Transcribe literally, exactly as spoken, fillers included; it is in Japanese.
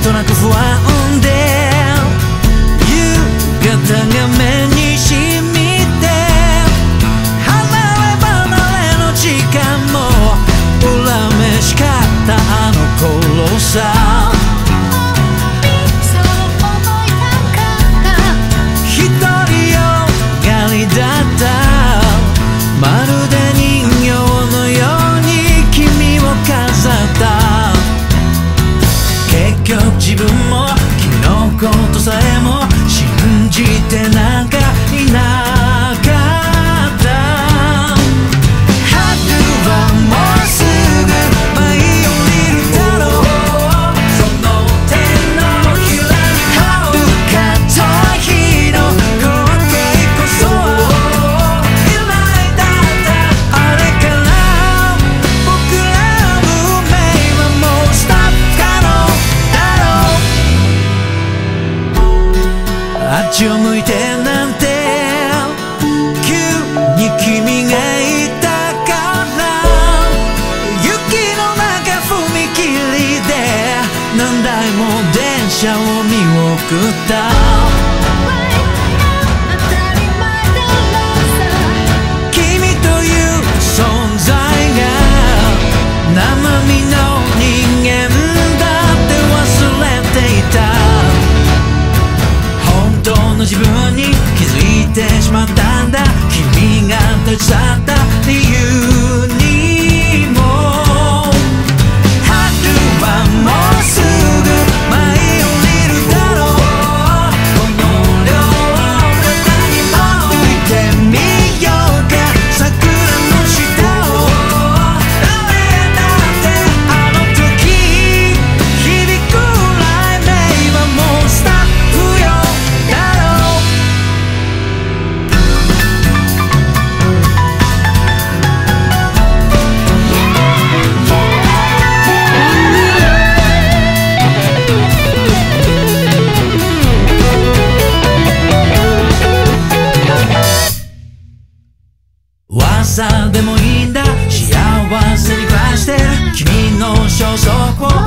となく不安で夕方が目にしみて離れ離れの時間も恨めしかったあの頃さ一人よがりだったまるで人形のように君を飾った結局自分も君のことさえも信じてなんかいなかった春はもうすぐ舞い降りるだろうその手のひらに遥か遠い日の光景こそ未来だったあれから僕らの運命はもうストップ可能だろうあっちを向いてなんて急に君がいたから雪の中踏切で何台も電車を見送った君という存在が生身の人間だって忘れていた本当の自分に気づいてしまったんだ君が立ち去った理由にも春はもうすぐ舞い降りるだろうこの両肩にも置いてみようか桜の下を誰だってあの時響く雷鳴はもうスタッフよだろう噂でもいいんだ幸せに暮らしてる君の消息を